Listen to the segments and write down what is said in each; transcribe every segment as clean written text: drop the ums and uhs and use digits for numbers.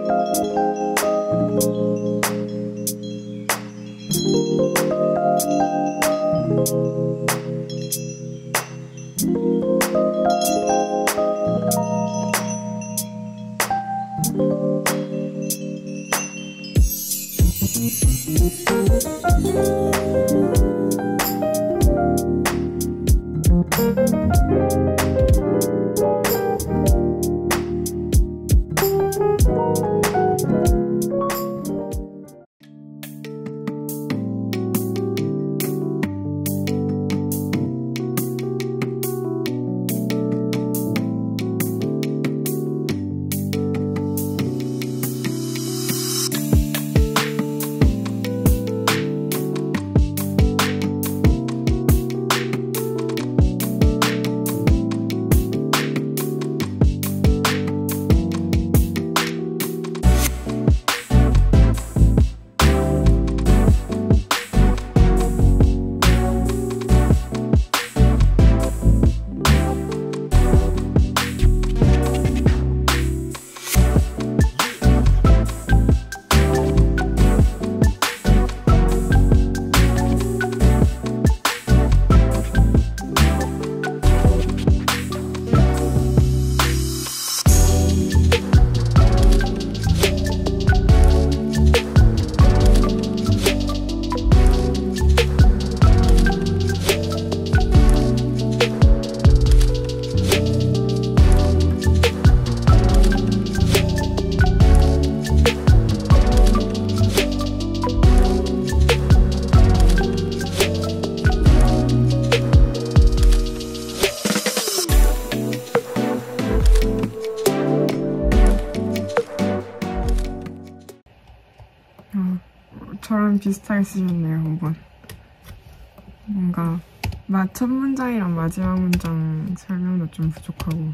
저랑 비슷하게 쓰셨네요, 5번. 뭔가 첫 문장이랑 마지막 문장 설명도 좀 부족하고.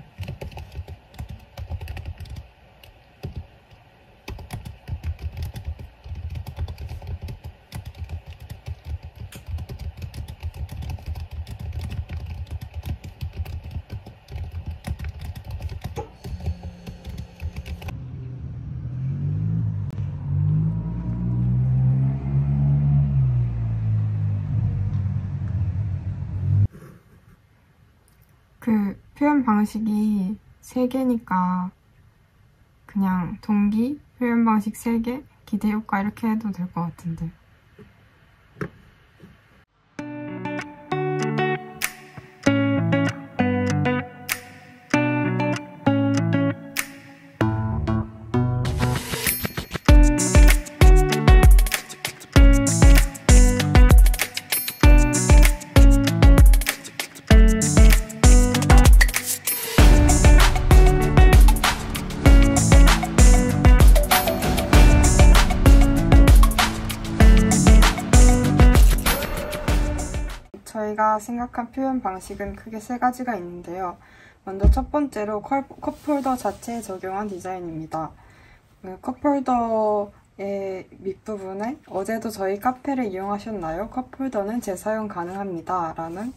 그 표현 방식이 3개니까 그냥 동기, 표현 방식 3개, 기대 효과 이렇게 해도 될 것 같은데. 저희가 생각한 표현 방식은 크게 3가지가 있는데요. 먼저 첫 번째로 컵홀더 자체에 적용한 디자인입니다. 컵홀더의 밑부분에 어제도 저희 카페를 이용하셨나요? 컵홀더는 재사용 가능합니다. 라는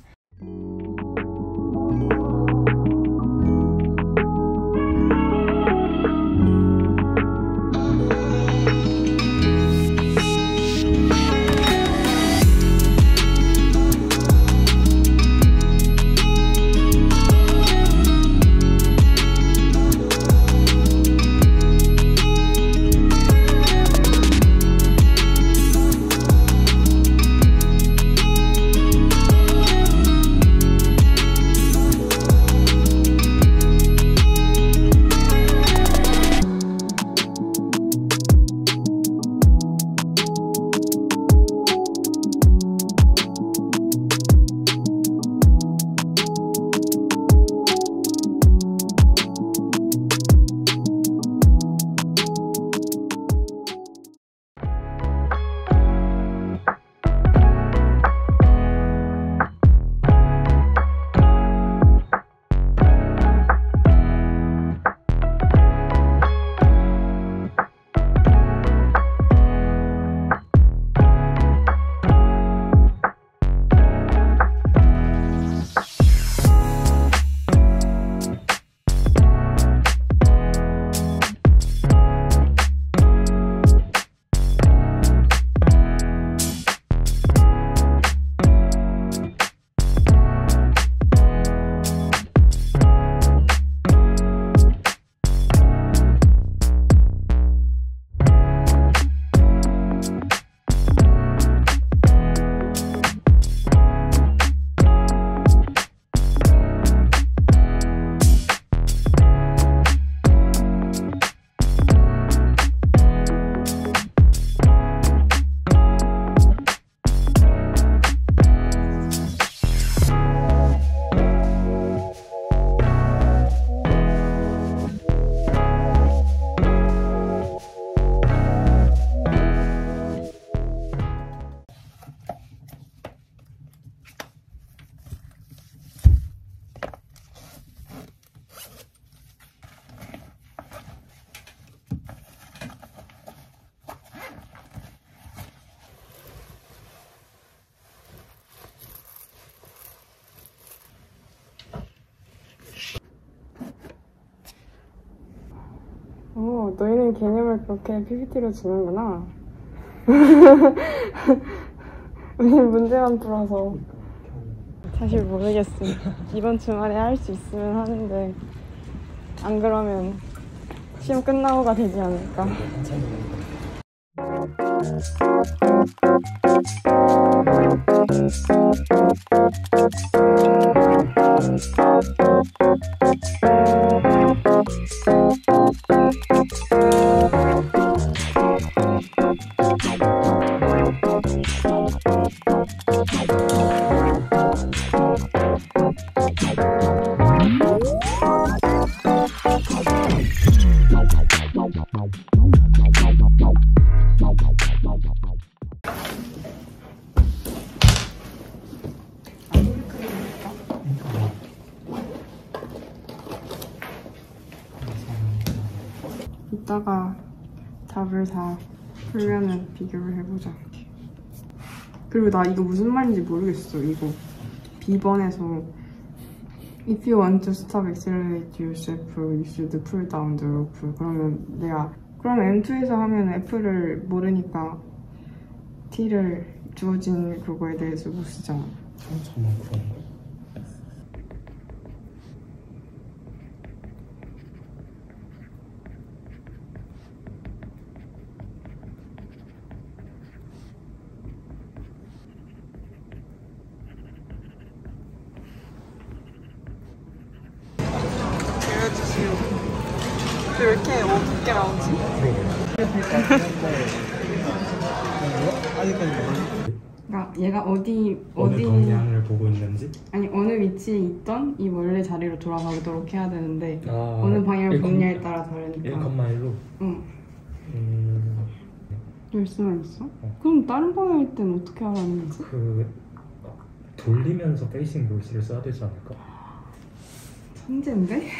너희는 개념을 그렇게 PPT로 주는구나. 우리는 문제만 풀어서. 사실 모르겠어. 이번 주말에 할 수 있으면 하는데 안 그러면 시험 끝나고가 되지 않을까. 이따가 답을 다 풀면은 비교를 해보자. 그리고 나 이거 무슨 말인지 모르겠어. 이거 B번에서 If you want to stop accelerate yourself, you should pull down the rope. 그러면 그럼 M2에서 하면 F를 모르니까 T를 주어진 그거에 대해서 못 쓰잖아. 정말 그런 거. 왜 이렇게 어둡게 나오지? 그러니까 얘가 어디 방향을 보고 있는지? 아니 어느 위치에 있던 이 원래 자리로 돌아가도록 해야 되는데 어느 방향을 보느냐에 따라 다르니까 1,1로? 응. 열 수만 있어? 그럼 다른 방향일 땐 어떻게 하라는 거지? 돌리면서 페이싱 롤스를 써야 되지 않을까? 천재인데?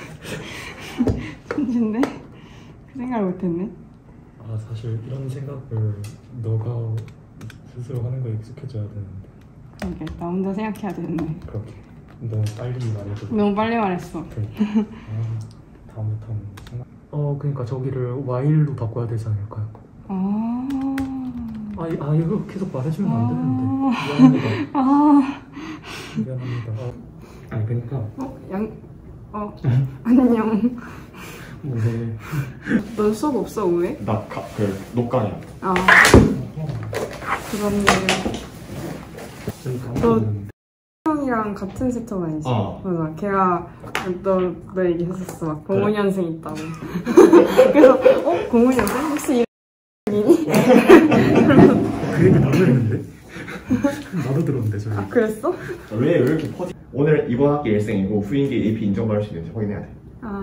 천재인데? 그 생각을 못했네. 사실 이런 생각을 너가 스스로 하는 거에 익숙해져야 되는데. 그러게 나 혼자 생각해야 되는데. 그렇게 너무 빨리 말해줘. 너무 빨리 말했어. 그러니까. 다음부터는 그러니까 저기를 while로 바꿔야 되지 않을까요? 이거 계속 말해주면 안 되는데. 미안합니다. 미안합니다. 그러니까 안녕. 네. 넌 수업 없어 왜? 나 녹강이야. 그런 너 형이랑 같은 세터가 아니지? 맞아. 걔가 너 얘기했었어. 막 05년생 있다고. 그래서 05년생? 혹시 이름이니? 그 얘기 나도 했는데? 나도 들었는데 저기. 그랬어? 왜 이렇게 퍼지? 오늘 이번 학기 일생이고 후임기 AP 인정받을 수 있는지 확인해야 돼.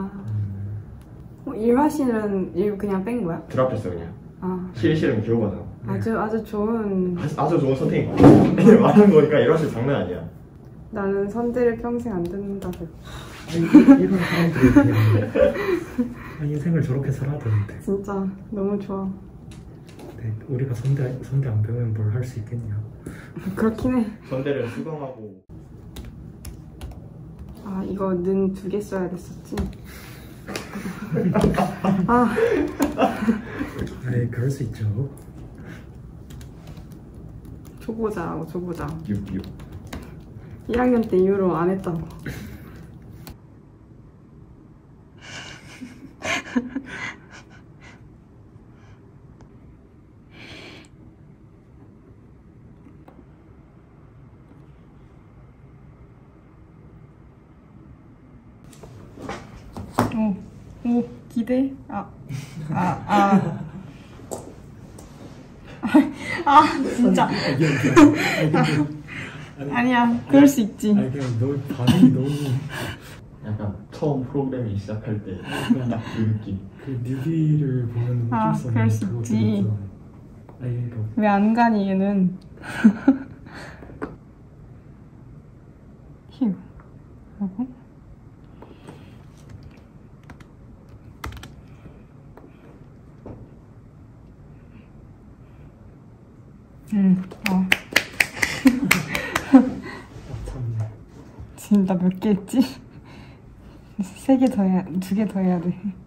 일화실은 그냥 뺀 거야? 드랍했어 그냥. 실은 기호거든. 아주 좋은 선택인 거 같아. 말하는 거니까 일화실 장난 아니야. 나는 선대를 평생 안 듣는다고. 이런 사람들이 그냥 인생을 저렇게 살아야 되는데. 진짜 너무 좋아. 네, 우리가 선대 안 배우면 뭘 할 수 있겠냐. 그렇긴 해. 선대를 수강하고. 이거 는 2개 써야 됐었지. 그럴 수 있죠. 초보자. 1학년 때 이후로 안 했다고. 오, 기대? 진짜. 아니야, 그럴 수 있지. 그냥 너 반응이 너무. 약간 처음 프로그래밍 시작할 때 딱 그 느낌. 그 뉴비를 보면 느낄 수 없는 그럴 수 있지. 왜 안 가니 얘는? 휴. 뭐라고? 지금 나 몇 개 했지? 2개 더 해야 돼.